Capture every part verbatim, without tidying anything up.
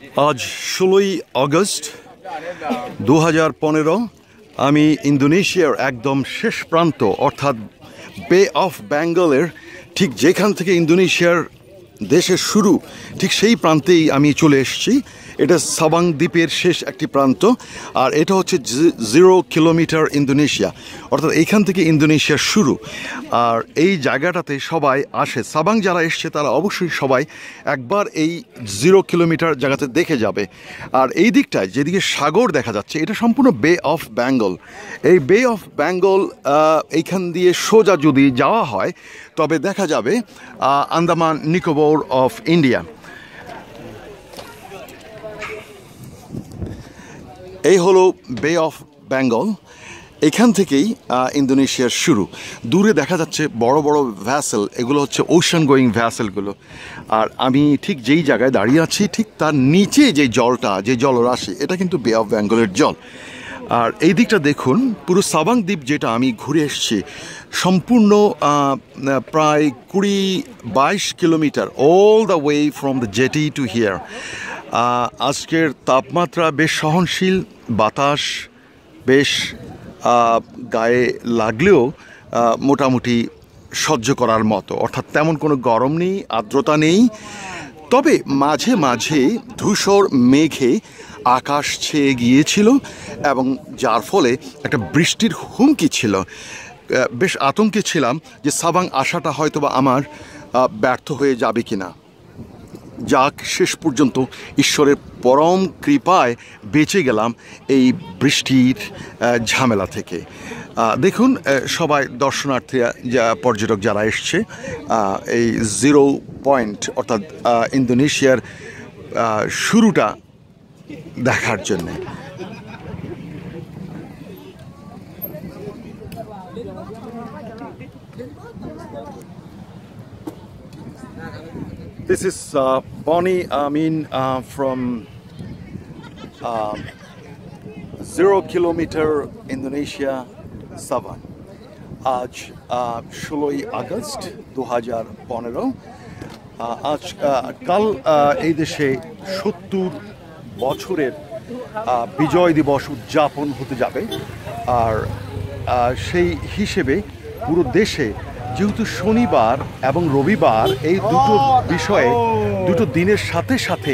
আজ ষোলোই আগস্ট দু হাজার পনেরো আমি ইন্দোনেশিয়ার একদম শেষ প্রান্ত অর্থাৎ বে অফ বেঙ্গলের ঠিক যেখান থেকে ইন্দোনেশিয়ার দেশের শুরু ঠিক সেই প্রান্তেই আমি চলে এসেছি। এটা সাবাং দ্বীপের শেষ একটি প্রান্ত, আর এটা হচ্ছে জিরো কিলোমিটার ইন্দোনেশিয়া, অর্থাৎ এইখান থেকে ইন্দোনেশিয়ার শুরু। আর এই জায়গাটাতে সবাই আসে, সাবাং যারা এসছে তারা অবশ্যই সবাই একবার এই জিরো কিলোমিটার জায়গাতে দেখে যাবে। আর এই দিকটায় যেদিকে সাগর দেখা যাচ্ছে এটা সম্পূর্ণ বে অফ বেঙ্গল। এই বে অফ বেঙ্গল এইখান দিয়ে সোজা যদি যাওয়া হয় তবে দেখা যাবে আন্দামান নিকোবর অফ ইন্ডিয়া। এই হলো বে অফ বেঙ্গল, এখান থেকেই ইন্দোনেশিয়ার শুরু। দূরে দেখা যাচ্ছে বড় বড় ভ্যাসেল, এগুলো হচ্ছে ওশান গোয়িং ভ্যাসেলগুলো। আর আমি ঠিক যেই জায়গায় দাঁড়িয়ে আছি ঠিক তার নিচে যে জলটা, যে জলরাশি, এটা কিন্তু বে অফ বেঙ্গলের জল। আর এই দিকটা দেখুন, পুরো সাবাং দ্বীপ যেটা আমি ঘুরে এসেছি সম্পূর্ণ প্রায় কুড়ি বাইশ kilometre all the way from the jetty to here. আজকের তাপমাত্রা বেশ সহনশীল, বাতাস বেশ গায়ে লাগলেও মোটামুটি সহ্য করার মতো, অর্থাৎ তেমন কোনো গরম নেই, আর্দ্রতা নেই। তবে মাঝে মাঝে ধূসর মেঘে আকাশ ছেয়ে গিয়েছিল এবং যার ফলে একটা বৃষ্টির হুমকি ছিল। বেশ আতঙ্কে ছিলাম যে সাবাং আসাটা হয়তো বা আমার ব্যর্থ হয়ে যাবে কিনা। যাক, শেষ পর্যন্ত ঈশ্বরের পরম কৃপায় বেঁচে গেলাম এই বৃষ্টির ঝামেলা থেকে। দেখুন সবাই দর্শনার্থীরা, যা পর্যটক যারা এসছে এই জিরো পয়েন্ট অর্থাৎ ইন্দোনেশিয়ার শুরুটা দেখার জন্যে। This is uh, Bonnie Amin uh, from uh, Zero Kilometer Indonesia, Sabang. আজ ষোলোই আগস্ট দু হাজার পনেরো। আজ কাল এই দেশে সত্তর বছরের বিজয় দিবস উদযাপন হতে যাবে। আর সেই হিসেবে পুরো দেশে যেহেতু শনিবার এবং রবিবার এই দুটো বিষয়ে দুটো দিনের সাথে সাথে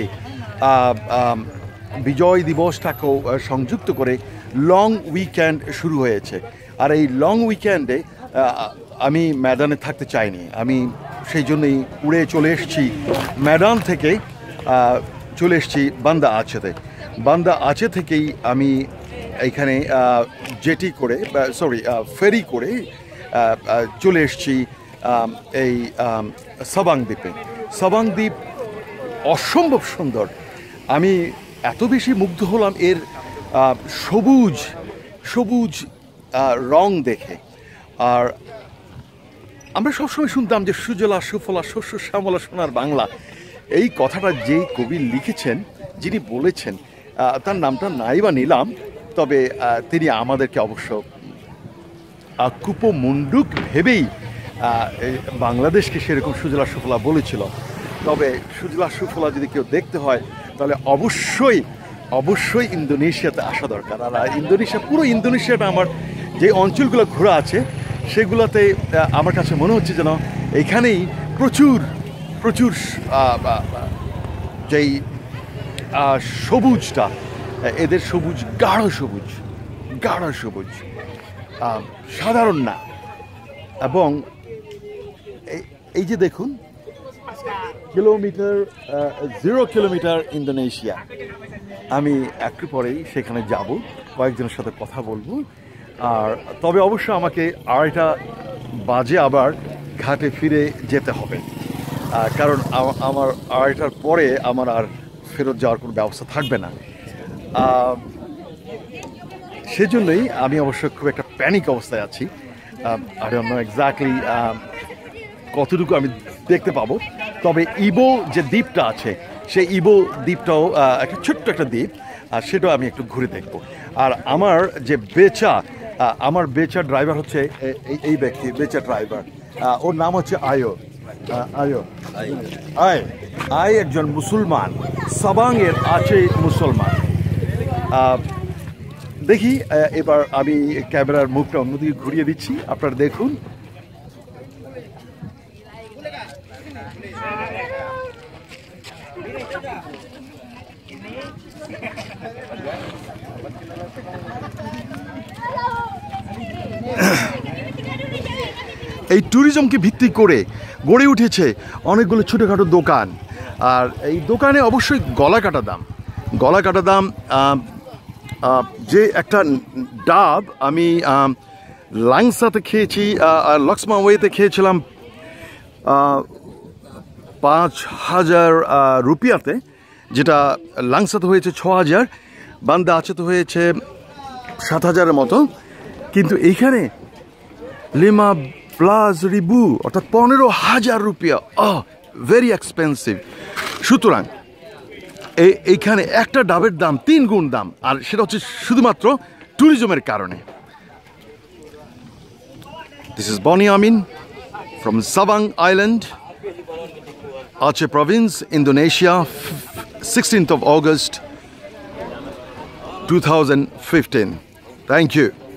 বিজয় দিবসটাকেও সংযুক্ত করে লং উইকেন্ড শুরু হয়েছে। আর এই লং উইকেন্ডে আমি ম্যাদানে থাকতে চাইনি, আমি সেই জন্যই উড়ে চলে এসেছি ম্যাদান থেকে, চলে এসেছি বান্দা আচেতে। বান্দা আচে থেকেই আমি এইখানে জেটি করে সরি ফেরি করে চলে এসেছি এই সাবাং দ্বীপে। সাবাং দ্বীপ অসম্ভব সুন্দর, আমি এত বেশি মুগ্ধ হলাম এর সবুজ সবুজ রং দেখে। আর আমরা সবসময় শুনতাম যে সুজলা সুফলা শস্য শ্যামলা সোনার বাংলা, এই কথাটা যেই কবি লিখেছেন, যিনি বলেছেন, তার নামটা নাই বা নিলাম, তবে তিনি আমাদেরকে অবশ্য কুপমুন্ডুক ভেবেই বাংলাদেশকে সেরকম সুজলা সুফলা বলেছিল। তবে সুজলা সুফলা যদি কেউ দেখতে হয় তাহলে অবশ্যই অবশ্যই ইন্দোনেশিয়াতে আসা দরকার। আর ইন্দোনেশিয়া, পুরো ইন্দোনেশিয়াটা আমার যে অঞ্চলগুলো ঘোরা আছে সেগুলোতে আমার কাছে মনে হচ্ছে যেন এইখানেই প্রচুর প্রচুর যেই সবুজটা, এদের সবুজ গাঢ় সবুজ, গাঢ় সবুজ, সাধারণ না। এবং এই যে দেখুন কিলোমিটার, জিরো কিলোমিটার ইন্দোনেশিয়া, আমি একটু পরেই সেখানে যাব, কয়েকজনের সাথে কথা বলবো। আর তবে অবশ্য আমাকে আড়াইটা বাজে আবার ঘাটে ফিরে যেতে হবে, কারণ আমার আড়াইটার পরে আমার আর ফেরত যাওয়ার কোনো ব্যবস্থা থাকবে না। সেজন্যই আমি অবশ্য খুব একটা প্যানিক অবস্থায় আছি। আই ডোন্ট নো এক্স্যাক্টলি কতটুকু আমি দেখতে পাবো। তবে ইবো যে দ্বীপটা আছে, সেই ইবো দ্বীপটাও একটা ছোট্ট একটা দ্বীপ, আর সেটাও আমি একটু ঘুরে দেখব। আর আমার যে বেচা, আমার বেচা ড্রাইভার হচ্ছে এই ব্যক্তি, বেচা ড্রাইভার, ওর নাম হচ্ছে আয়ো। আয়ো আয় আয় একজন মুসলমান সাবাংয়ের আছে মুসলমান দেখি এবার আমি ক্যামেরার মুখটা অন্যদিকে ঘুরিয়ে দিচ্ছি আপনারা দেখুন এই ট্যুরিজমকে ভিত্তি করে গড়ে উঠেছে অনেকগুলো ছোটোখাটো দোকান আর এই দোকানে অবশ্যই গলা কাটা দাম গলা কাটা দাম যে একটা ডাব আমি লাংসাতে খেয়েছি আর লক্সমা ওয়েতে খেয়েছিলাম পাঁচ হাজার রুপিয়াতে যেটা লাংসাতে হয়েছে ছ হাজার বান্দা আছে তো হয়েছে সাত হাজারের মতো কিন্তু এইখানে লিমা প্লাস রিবু অর্থাৎ পনেরো হাজার রুপিয়া আহ ভেরি এক্সপেন্সিভ সুতরাং এই এইখানে একটা ডাবের দাম তিন গুণ দাম আর সেটা হচ্ছে শুধুমাত্র ট্যুরিজমের কারণে this is Bonnie Amin from Sabang island Aceh province, Indonesia, sixteenth of August two thousand fifteen. Thank you.